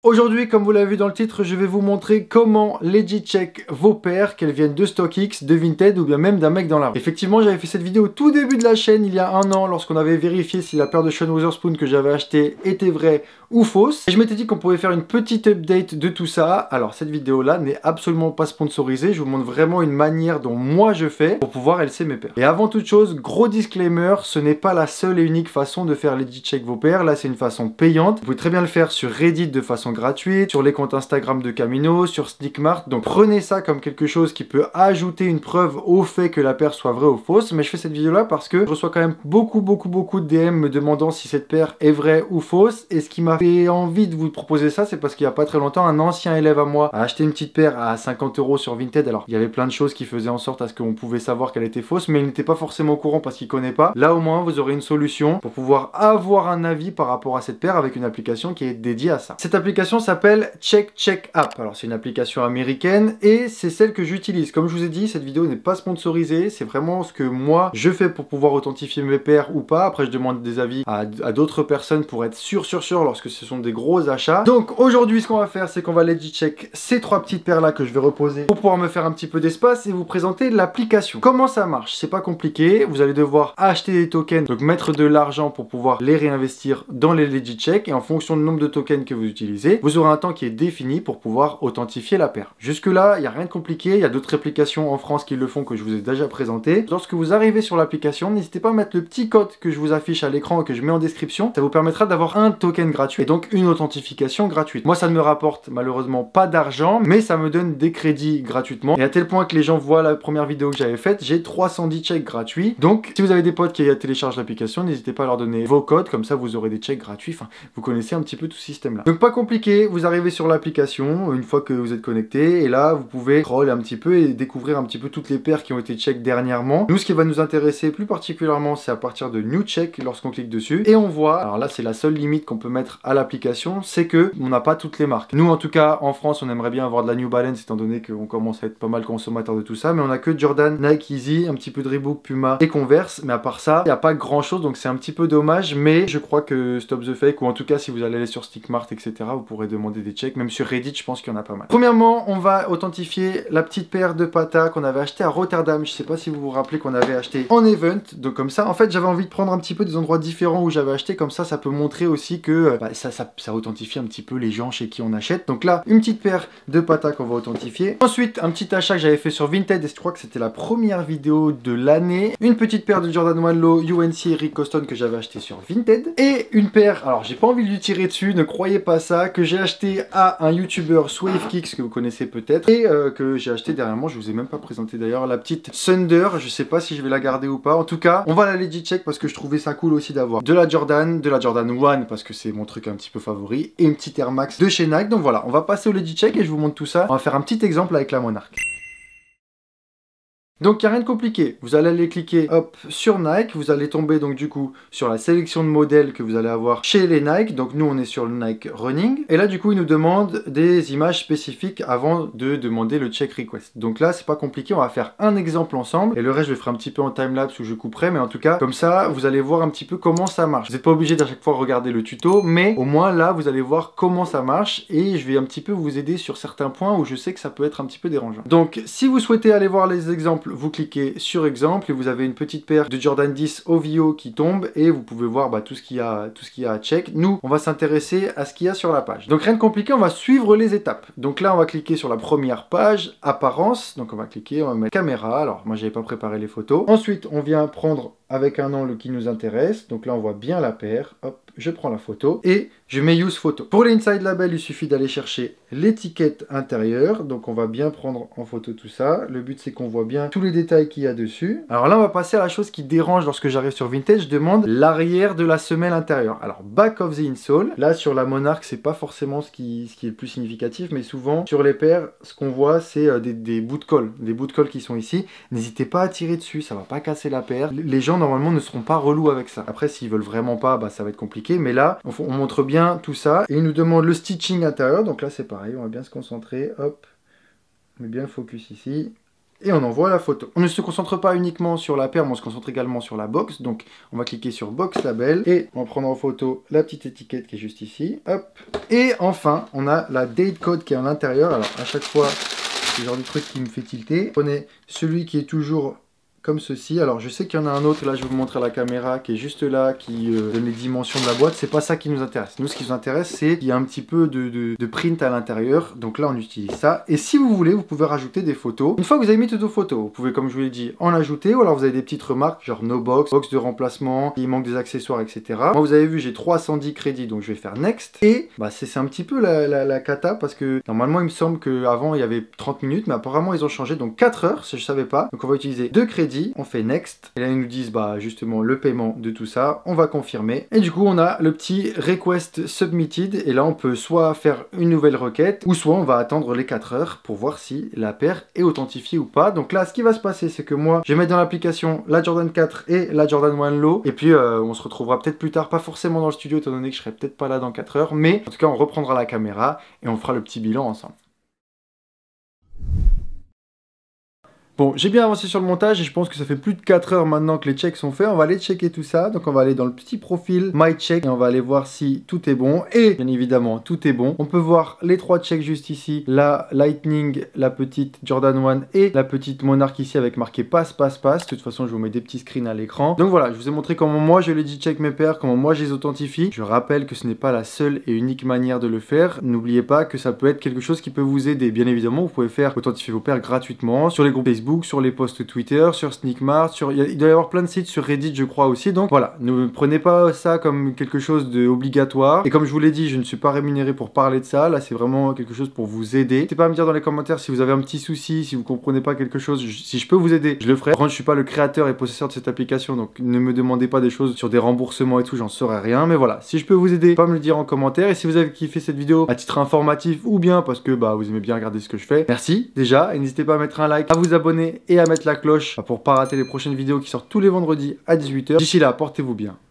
Aujourd'hui, comme vous l'avez vu dans le titre, je vais vous montrer comment legit check vos paires, qu'elles viennent de StockX, de Vinted ou bien même d'un mec dans la rue. Effectivement, j'avais fait cette vidéo au tout début de la chaîne, il y a un an, lorsqu'on avait vérifié si la paire de Sean Wotherspoon que j'avais achetée était vraie ou fausse. Et je m'étais dit qu'on pouvait faire une petite update de tout ça. Alors, cette vidéo-là n'est absolument pas sponsorisée. Je vous montre vraiment une manière dont moi je fais pour pouvoir LC mes paires. Et avant toute chose, gros disclaimer, ce n'est pas la seule et unique façon de faire legit check vos paires. Là, c'est une façon payante. Vous pouvez très bien le faire sur Reddit de façon gratuite, sur les comptes Instagram de Camino, sur Sneakmart. Donc prenez ça comme quelque chose qui peut ajouter une preuve au fait que la paire soit vraie ou fausse. Mais je fais cette vidéo là parce que je reçois quand même beaucoup de DM me demandant si cette paire est vraie ou fausse. Et ce qui m'a fait envie de vous proposer ça, c'est parce qu'il y a pas très longtemps, un ancien élève à moi a acheté une petite paire à 50 € sur Vinted. Alors il y avait plein de choses qui faisaient en sorte à ce qu'on pouvait savoir qu'elle était fausse, mais il n'était pas forcément au courant parce qu'il connaît pas. Là au moins vous aurez une solution pour pouvoir avoir un avis par rapport à cette paire avec une application qui est dédiée à ça. Cette application s'appelle Check App. Alors c'est une application américaine et c'est celle que j'utilise. Comme je vous ai dit, cette vidéo n'est pas sponsorisée, c'est vraiment ce que moi je fais pour pouvoir authentifier mes paires ou pas. Après je demande des avis à d'autres personnes pour être sûr lorsque ce sont des gros achats. Donc aujourd'hui ce qu'on va faire, c'est qu'on va legit check ces trois petites paires là que je vais reposer pour pouvoir me faire un petit peu d'espace et vous présenter l'application. Comment ça marche? C'est pas compliqué, vous allez devoir acheter des tokens, donc mettre de l'argent pour pouvoir les réinvestir dans les legit check et en fonction du nombre de tokens que vous utilisez, vous aurez un temps qui est défini pour pouvoir authentifier la paire. Jusque là, il n'y a rien de compliqué, il y a d'autres applications en France qui le font que je vous ai déjà présenté. Lorsque vous arrivez sur l'application, n'hésitez pas à mettre le petit code que je vous affiche à l'écran et que je mets en description, ça vous permettra d'avoir un token gratuit et donc une authentification gratuite. Moi ça ne me rapporte malheureusement pas d'argent, mais ça me donne des crédits gratuitement et à tel point que les gens voient la première vidéo que j'avais faite, j'ai 310 checks gratuits. Donc si vous avez des potes qui téléchargent l'application, n'hésitez pas à leur donner vos codes, comme ça vous aurez des checks gratuits. Enfin, vous connaissez un petit peu tout ce système là. Donc pas compliqué, vous arrivez sur l'application une fois que vous êtes connecté et là vous pouvez scroller un petit peu et découvrir un petit peu toutes les paires qui ont été check dernièrement. Nous ce qui va nous intéresser plus particulièrement c'est à partir de New Check lorsqu'on clique dessus et on voit, alors là c'est la seule limite qu'on peut mettre à l'application, c'est que on n'a pas toutes les marques. Nous en tout cas en France on aimerait bien avoir de la New Balance étant donné qu'on commence à être pas mal consommateur de tout ça, mais on a que Jordan, Nike Easy, un petit peu de Reebok, Puma et Converse, mais à part ça il n'y a pas grand chose donc c'est un petit peu dommage, mais je crois que Stop the Fake ou en tout cas si vous allez aller sur Sneakmart etc vous pourrez demander des checks, même sur Reddit je pense qu'il y en a pas mal. Premièrement on va authentifier la petite paire de Pata qu'on avait acheté à Rotterdam, je sais pas si vous vous rappelez qu'on avait acheté en event, donc comme ça en fait j'avais envie de prendre un petit peu des endroits différents où j'avais acheté, comme ça peut montrer aussi que ça authentifie un petit peu les gens chez qui on achète. Donc là une petite paire de Pata qu'on va authentifier. Ensuite un petit achat que j'avais fait sur Vinted et je crois que c'était la première vidéo de l'année, une petite paire de Jordan 1 Low UNC Eric Coston que j'avais acheté sur Vinted et une paire, alors j'ai pas envie de lui tirer dessus, ne croyez pas ça, que j'ai acheté à un YouTuber SwaveKicks que vous connaissez peut-être et que j'ai acheté dernièrement, je vous ai même pas présenté d'ailleurs, la petite Thunder, je sais pas si je vais la garder ou pas, en tout cas on va la legit check parce que je trouvais ça cool aussi d'avoir de la Jordan 1 parce que c'est mon truc un petit peu favori et une petite Air Max de chez Nike. Donc voilà, on va passer au legit check et je vous montre tout ça. On va faire un petit exemple avec la Monarch. Donc il n'y a rien de compliqué, vous allez aller cliquer hop sur Nike, vous allez tomber donc du coup sur la sélection de modèles que vous allez avoir chez les Nike, donc nous on est sur le Nike Running, et là du coup il nous demande des images spécifiques avant de demander le check request. Donc là c'est pas compliqué, on va faire un exemple ensemble, et le reste je le ferai un petit peu en timelapse où je couperai, mais en tout cas comme ça vous allez voir un petit peu comment ça marche. Vous n'êtes pas obligé d'à chaque fois regarder le tuto, mais au moins là vous allez voir comment ça marche, et je vais un petit peu vous aider sur certains points où je sais que ça peut être un petit peu dérangeant. Donc si vous souhaitez aller voir les exemples, vous cliquez sur exemple et vous avez une petite paire de Jordan 10 OVO qui tombe et vous pouvez voir tout ce qu'il y a à check. Nous on va s'intéresser à ce qu'il y a sur la page. Donc rien de compliqué, on va suivre les étapes. Donc là on va cliquer sur la première page, apparence, donc on va cliquer, on va mettre caméra, alors moi j'avais pas préparé les photos. Ensuite on vient prendre avec un angle qui nous intéresse, donc là on voit bien la paire, hop, je prends la photo et je mets use photo. Pour l'inside label il suffit d'aller chercher l'étiquette intérieure, donc on va bien prendre en photo tout ça. Le but c'est qu'on voit bien tous les détails qu'il y a dessus. Alors là on va passer à la chose qui dérange lorsque j'arrive sur Vinted, je demande l'arrière de la semelle intérieure. Alors back of the insole, là sur la Monarch c'est pas forcément ce qui est le plus significatif, mais souvent sur les paires ce qu'on voit c'est des bouts de colle, qui sont ici. N'hésitez pas à tirer dessus, ça va pas casser la paire. Les gens normalement ne seront pas relous avec ça. Après s'ils veulent vraiment pas, ça va être compliqué, mais là on montre bien tout ça et il nous demande le stitching intérieur, donc là c'est pareil, on va bien se concentrer, hop, on met bien le focus ici. et on envoie la photo. On ne se concentre pas uniquement sur la paire, mais on se concentre également sur la box. Donc on va cliquer sur Box Label et on va prendre en photo la petite étiquette qui est juste ici. Hop. Et enfin, on a la date code qui est à l'intérieur. Alors à chaque fois, c'est le genre de truc qui me fait tilter. Prenez celui qui est toujours comme ceci. Alors je sais qu'il y en a un autre, là je vais vous montrer à la caméra, qui est juste là, qui donne les dimensions de la boîte. C'est pas ça qui nous intéresse. Nous, ce qui nous intéresse, c'est qu'il y a un petit peu de print à l'intérieur. Donc là on utilise ça. Et si vous voulez, vous pouvez rajouter des photos. Une fois que vous avez mis toutes vos photos, vous pouvez, comme je vous l'ai dit, en ajouter, ou alors vous avez des petites remarques, genre no box, box de remplacement, il manque des accessoires, etc. Moi, vous avez vu, j'ai 310 crédits, donc je vais faire next. Et bah, c'est un petit peu la cata, parce que normalement il me semble qu'avant il y avait 30 minutes, mais apparemment ils ont changé, donc 4 heures, je savais pas. Donc on va utiliser 2 crédits. On fait next et là ils nous disent bah justement le paiement de tout ça, on va confirmer et du coup on a le petit request submitted et là on peut soit faire une nouvelle requête ou soit on va attendre les 4 heures pour voir si la paire est authentifiée ou pas. Donc là ce qui va se passer c'est que moi je vais mettre dans l'application la Jordan 4 et la Jordan 1 Low et puis on se retrouvera peut-être plus tard, pas forcément dans le studio étant donné que je serai peut-être pas là dans 4 heures, mais en tout cas on reprendra la caméra et on fera le petit bilan ensemble. Bon, j'ai bien avancé sur le montage et je pense que ça fait plus de 4 heures maintenant que les checks sont faits. On va aller checker tout ça. Donc on va aller dans le petit profil My Check et on va aller voir si tout est bon. Et bien évidemment, tout est bon. On peut voir les 3 checks juste ici. La Lightning, la petite Jordan 1 et la petite Monarch ici avec marqué passe, passe, passe. De toute façon, je vous mets des petits screens à l'écran. Donc voilà, je vous ai montré comment moi je legit check mes paires, comment moi je les authentifie. Je rappelle que ce n'est pas la seule et unique manière de le faire. N'oubliez pas que ça peut être quelque chose qui peut vous aider. Bien évidemment, vous pouvez faire authentifier vos paires gratuitement sur les groupes Facebook, sur les posts Twitter, sur Sneakmart, il doit y avoir plein de sites sur Reddit je crois aussi, donc voilà, ne prenez pas ça comme quelque chose d'obligatoire, et comme je vous l'ai dit, je ne suis pas rémunéré pour parler de ça, là c'est vraiment quelque chose pour vous aider. N'hésitez pas à me dire dans les commentaires si vous avez un petit souci, si vous comprenez pas quelque chose, si je peux vous aider, je le ferai. Par contre je suis pas le créateur et possesseur de cette application, donc ne me demandez pas des choses sur des remboursements et tout, j'en saurais rien, mais voilà, si je peux vous aider, pas me le dire en commentaire, et si vous avez kiffé cette vidéo à titre informatif ou bien parce que bah vous aimez bien regarder ce que je fais, merci déjà, et n'hésitez pas à mettre un like, à vous abonner et à mettre la cloche pour pas rater les prochaines vidéos qui sortent tous les vendredis à 18 h. D'ici là, portez-vous bien.